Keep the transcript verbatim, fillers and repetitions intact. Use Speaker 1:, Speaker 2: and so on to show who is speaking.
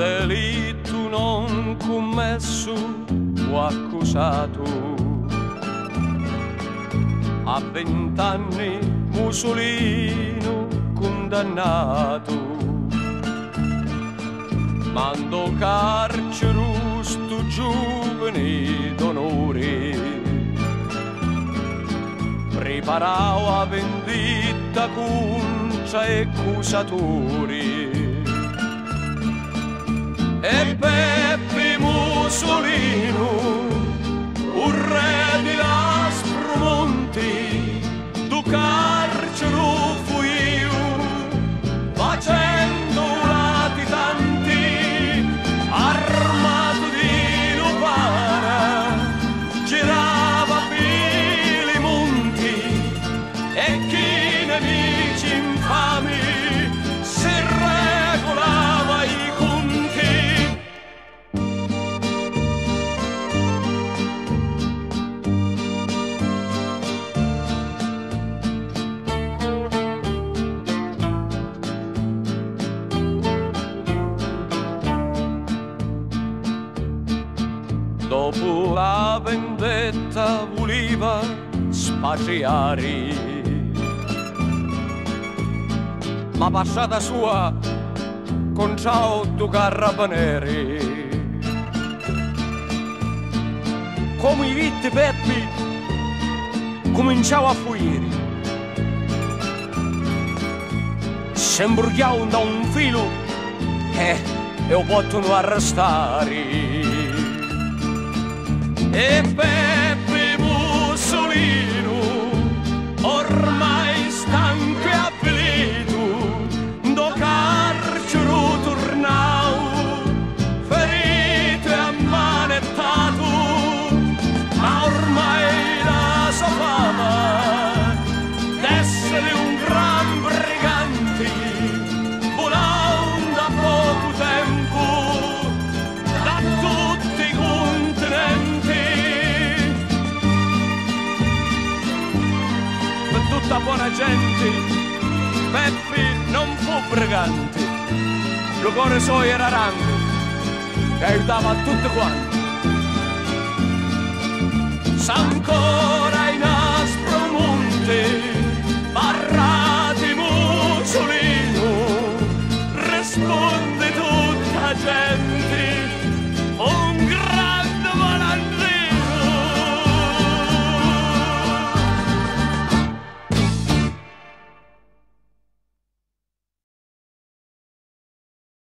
Speaker 1: delitto non commesso o accusato. A vent'anni Mussolino condannato, mando carcere stu giovane d'onore, preparavo a vendetta contro e accusatori. E Peppe Mussolino, un re di Aspromonti, du carcero fu io, facendo latitanti, armato di lupara, girava per i monti e chi nemici infami si regolava i dopo la vendetta voleva spatriare, ma passata sua con ciao tu carabinieri. Come i vitti Peppi cominciavo a fuggire, si imbrughiavo da un filo e, e lo possono arrestare. E Peppe Mussolino, ormai stanco e avvilito, do carcero tornau, ferito e ammanettato, ma ormai la sua fama d'essere un gran brigante volò da poco tempo da tutti i continenti. Tutta buona gente, Peppi non fu brigante, il cuore suo era grande e aiutava a tutti quanti. S'ancora